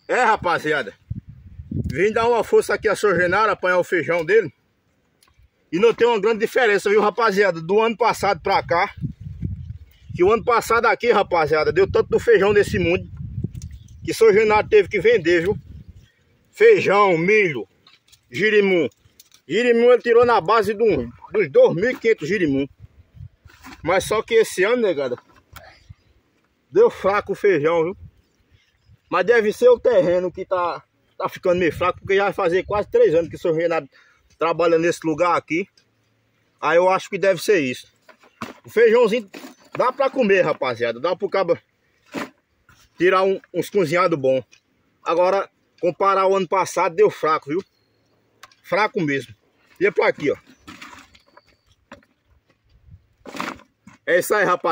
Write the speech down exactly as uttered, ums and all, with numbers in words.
É, rapaziada, vim dar uma força aqui a seu Genaro, apanhar o feijão dele. E não tem uma grande diferença, viu, rapaziada, do ano passado pra cá. Que o ano passado aqui, rapaziada, deu tanto do feijão desse mundo que o seu Genaro teve que vender, viu? Feijão, milho, girimum. Girimum ele tirou na base de um, dos dois mil e quinhentos girimum. Mas só que esse ano, negada, deu fraco o feijão, viu? Mas deve ser o terreno que tá, tá ficando meio fraco, porque já vai fazer quase três anos que o seu Genaro trabalha nesse lugar aqui. Aí eu acho que deve ser isso. O feijãozinho dá pra comer, rapaziada. Dá pro cabo tirar um, uns cozinhados bons. Agora, comparar o ano passado, deu fraco, viu? Fraco mesmo. E é pra aqui, ó. É isso aí, rapaz.